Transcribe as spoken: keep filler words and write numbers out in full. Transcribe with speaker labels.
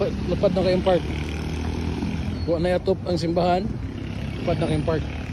Speaker 1: lupad, lupad na kayong park. Kuha na yatop ang simbahan, lupad na kayong park.